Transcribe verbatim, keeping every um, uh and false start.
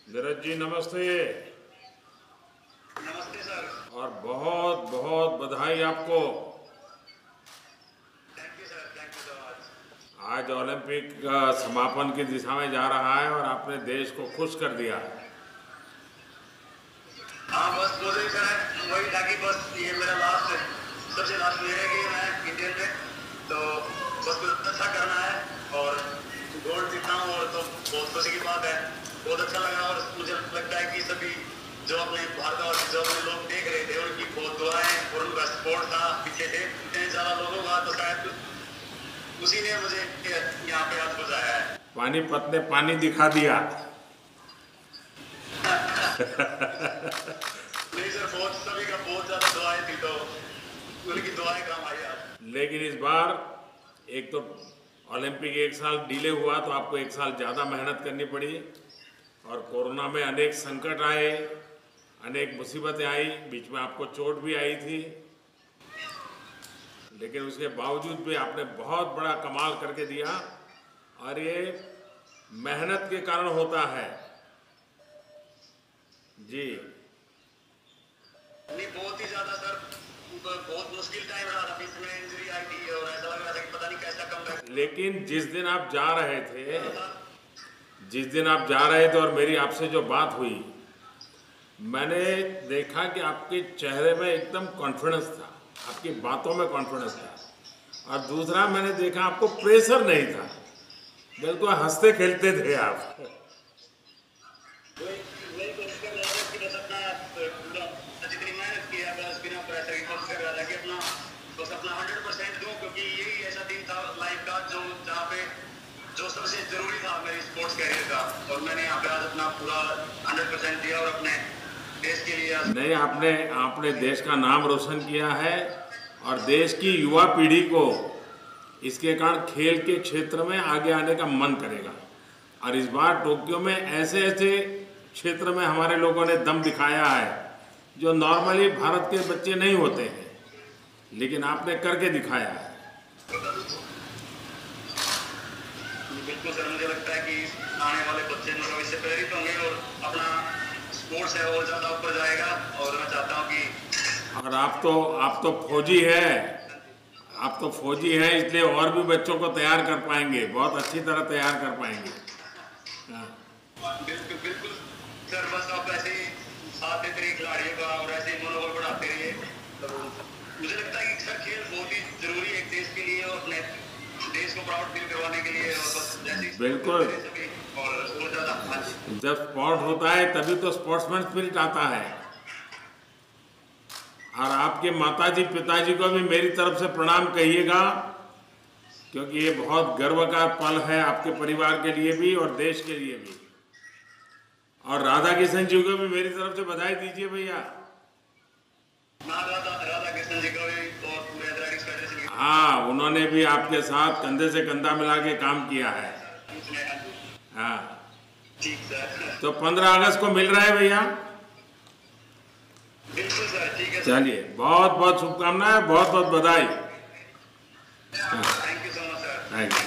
धीरज जी नमस्ते। नमस्ते सर। और बहुत बहुत बधाई आपको। Thank you sir, thank you so much. आज ओलंपिक का समापन की दिशा में जा रहा है और आपने देश को खुश कर दिया। हाँ बस मुझे सर वही था कि बस ये मेरा लास्ट सबसे लास्ट ईयर है कि मैं इंडियन में, तो बस कुछ अच्छा करना है और गोल्ड जीतना हूँ और तो बहुत खुशी की बात है। बहुत अच्छा लगा और मुझे लगता है कि सभी जो अपने भारत और जो अपने लोग देख रहे थे उनकी बहुत दुआएं और उनका सपोर्ट था पीछे थे इतने ज़्यादा लोगों का, तो शायद उसी ने मुझे यहाँ पे आज पहुँचाया है। पानीपत ने पानी दिखा दिया। नहीं सर, बहुत सभी का बहुत ज़्यादा दुआएं थी तो उनकी दुआएं काम आई आज। लेकिन इस बार एक तो ओलंपिक एक साल डिले हुआ तो आपको एक साल ज़्यादा मेहनत करनी पड़ी और कोरोना में अनेक संकट आए, अनेक मुसीबतें आई, बीच में आपको चोट भी आई थी, लेकिन उसके बावजूद भी आपने बहुत बड़ा कमाल करके दिया और ये मेहनत के कारण होता है। जी नहीं बहुत ही ज़्यादा सर, बहुत मुश्किल टाइम रहा था, बीच में इंजरी आई थी और ऐसा लग रहा था कि पता नहीं कैसा कम बैक। लेकिन जिस दिन आप जा रहे थे जिस दिन आप जा रहे थे और मेरी आपसे जो बात हुई, मैंने देखा कि आपके चेहरे में एकदम कॉन्फिडेंस था, आपकी बातों में कॉन्फिडेंस था और दूसरा मैंने देखा आपको प्रेशर नहीं था, बिल्कुल हंसते खेलते थे आप। वही वही कोशिश कर रहा था कि बस अपना पूरा जितनी मेहनत की है बस बिना प्रेशर की कोशिश कर रहा था कि अपना बस अपना हंड्रेड परसेंट दूँ, क्योंकि यही ऐसा दिन था लाइफ का जो जहाँ पे जो सबसे ज़रूरी था मेरी स्पोर्ट्स कैरियर का, और मैंने यहाँ पे आज अपना पूरा हंड्रेड परसेंट दिया और अपने देश के लिए। नहीं, आपने आपने देश का नाम रोशन किया है और देश की युवा पीढ़ी को इसके कारण खेल के क्षेत्र में आगे आने का मन करेगा। और इस बार टोक्यो में ऐसे ऐसे क्षेत्र में हमारे लोगों ने दम दिखाया है जो नॉर्मली भारत के बच्चे नहीं होते हैं, लेकिन आपने करके दिखाया है। बिल्कुल सर, मुझे लगता है कि आने वाले बच्चे लोग इससे प्रेरित होंगे और अपना स्पोर्ट्स है और ज़्यादा ऊपर जाएगा। और मैं चाहता हूँ कि और आप तो आप तो फौजी है आप तो फौजी है इसलिए और भी बच्चों को तैयार कर पाएंगे, बहुत अच्छी तरह तैयार कर पाएंगे। हाँ। बिल्कुल बिल्कुल सर, बस आप ऐसे ही साथ देते रहिए खिलाड़ियों का और ऐसे ही मनोबल बढ़ाते रहिए। तो मुझे लगता है कि सर खेल बहुत ही जरूरी है एक देश के लिए और अपने देश को प्राउड फील करवाने के लिए। और बस जैसे बिल्कुल, और बहुत ज़्यादा जब स्पोर्ट होता है तभी तो स्पोर्ट्समैन स्पिरिट आता है। और आपके माताजी पिताजी को भी मेरी तरफ से प्रणाम कहिएगा, क्योंकि ये बहुत गर्व का पल है आपके परिवार के लिए भी और देश के लिए भी। और राधा किशन जी को भी मेरी तरफ से बधाई दीजिए भैया। राधा राधा कृष्ण जी को भी और पूरे एथलेटिक्स फेडरेशन के। हाँ, उन्होंने भी आपके साथ कंधे से कंधा मिला के काम किया है। हाँ ठीक सर। तो पंद्रह अगस्त को मिल रहा है भैया। बिल्कुल सर, ठीक है। चलिए, बहुत बहुत शुभकामनाएं, बहुत बहुत बधाई। Thank you so much sir. Thank you.